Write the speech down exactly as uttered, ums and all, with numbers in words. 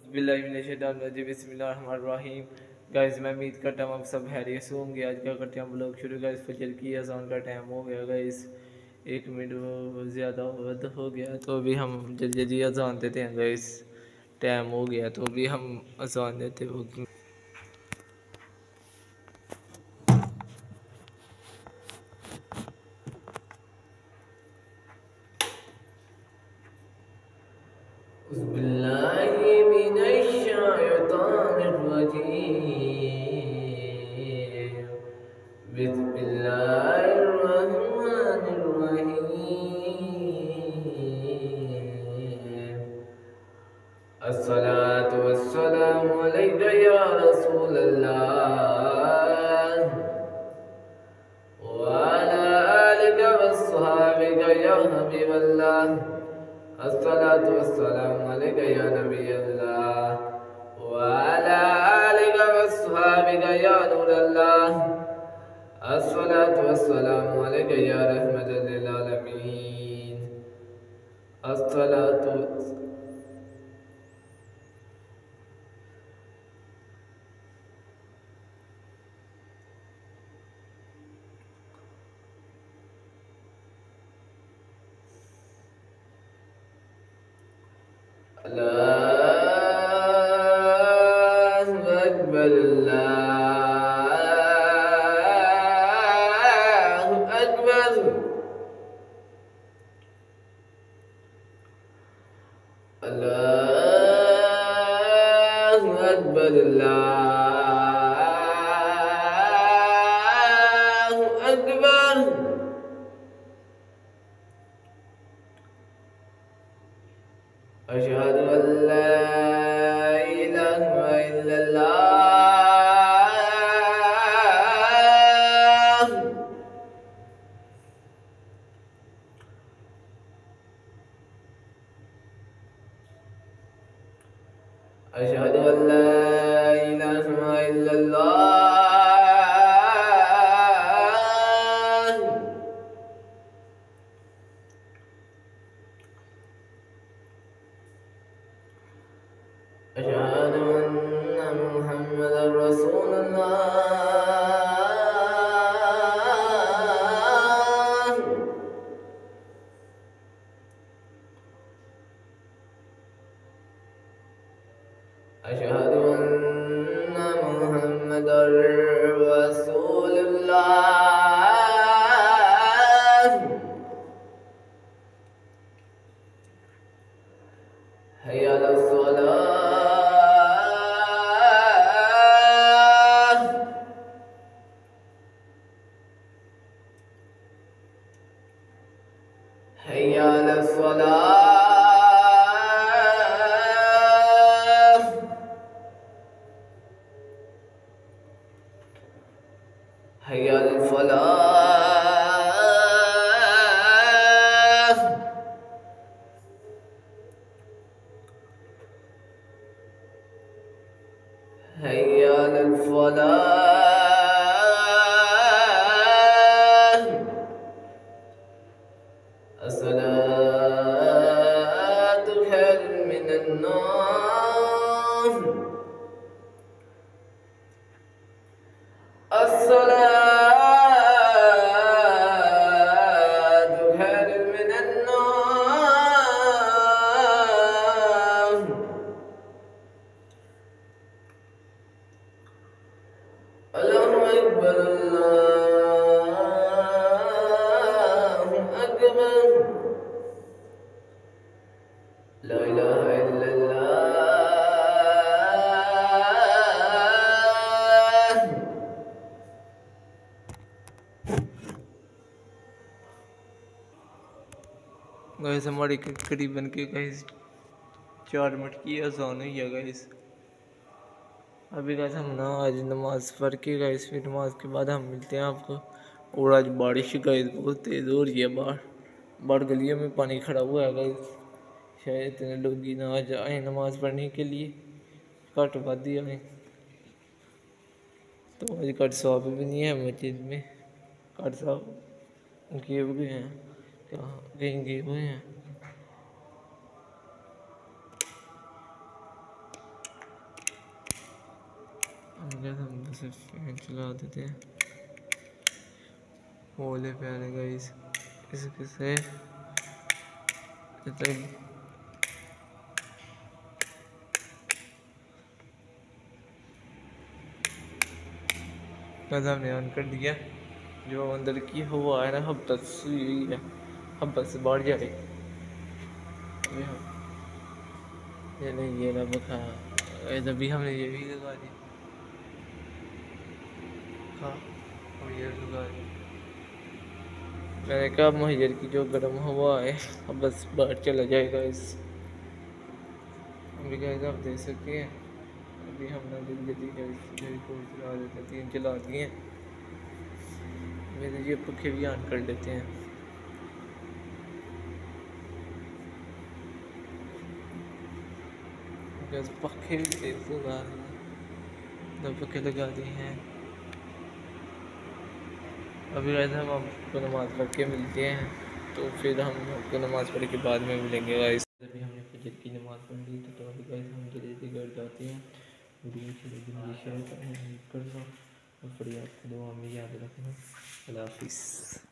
बिस्मिल्लाहिर्रहमानिर्रहीम। गाइस मैं उम्मीद करता हूँ आप सब हैरियत से होंगे। आज क्या करते हैं हम लोग शुरू। गाइस फजर की अज़ान का टाइम हो गया गाइस, एक मिनट ज़्यादा हो गया तो अभी हम जल्दी जल्दी अज़ान देते हैं गाइस। टाइम हो गया तो अभी हम अज़ान देते हो। अस्सलातु वस्सलामु अलैका या रसूल अल्लाह व अला आलिका वस्सहाबिका या हबीब अल्लाह। अस्सलातु वस्सलामु अलैका या नबी अल्लाह व अला आलिका वस्सहाबिका या नूर अल्लाह। अस्सलातु वस्सलामु अलैका या रहमतल लिल आलमीन। अस्सलातु अल्लाहु अकबर अल्लाहु अकबर। अल्लाहु अकबर अल्लाहु अकबर। अशहदु अल्ला इलाहा इल्लल्लाह। अशहदु अल्ला इलाहा इल्लल्लाह। अशहदु अन्ना मुहम्मदर रसूलुल्लाह। अशहदु अन्ना मुहम्मदर रसूलुल्लाह। हय्या अलस सलाह। हय्या अलस सलाह। हय्या अल फलाह। हय्या अलल फलाह। अस्सलातु खैरुम मिनन नौम। अस्सलातु खैरुम मिनन नौम। अल्लाहु अकबर अल्लाहु अकबर। ला इलाहा इल्लल्लाह। गाइस हमारी करीबन के गाइस चार मिनट की अज़ान हुई है गाइस। अभी गाइस हम ना आज नमाज़ पढ़ के गाइस फिर नमाज के बाद हम मिलते हैं आपको। और आज बारिश गाइस बहुत तेज़ हो रही है। बाहर बाहर गलियों में पानी खड़ा हुआ है गाइस। शायद इतने लोग ही ना आ जाए नमाज पढ़ने के लिए, घट वादी आए। तो आज कट साहब भी नहीं है मस्जिद में। कट साहब गए हुए हैं, कहाँ कहीं गए हुए हैं। गैस हम तो सिर्फ फैन चला देते हैं। ओले फैन है गाइस, इसके से गैस हमने ऑन कर दिया। जो अंदर की हवा है ना हब्बत हुई है, हब्बत से बाहर जा रही। अभी हम ये नहीं ये ना बखा अभी हमने ये भी लगा दी। हाँ और ये लगा दी। मैंने कहा मुहैयर की जो गर्म हवा है अब बस बाहर चला जाएगा। इस अभी गाइस आप देख सकते हैं, अभी हमने जल्दी जल्दी को चला देते हैं, तीन चला दिए। मेरे ये पखे भी ऑन कर लेते हैं। गैस पखे भी तेज लगा दो पखे लगा दिए हैं। अभी गाइस हम आपको नमाज़ पढ़ के मिलते हैं, तो फिर हम आपको नमाज़ पढ़ के बाद में मिलेंगे गाइस। अभी हमने फजर की नमाज़ पढ़ ली तो अभी गाइस हम जल्दी जल्दी घर जाते हैं। वीडियो अच्छी लगी मुझे शेयर करना, करना और फिर आपको दुआ में याद रखना। अल्लाह हाफिज़।